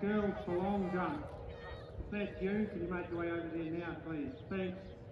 girls for long jump. If that's you, can you make your way over there now, please? Thanks.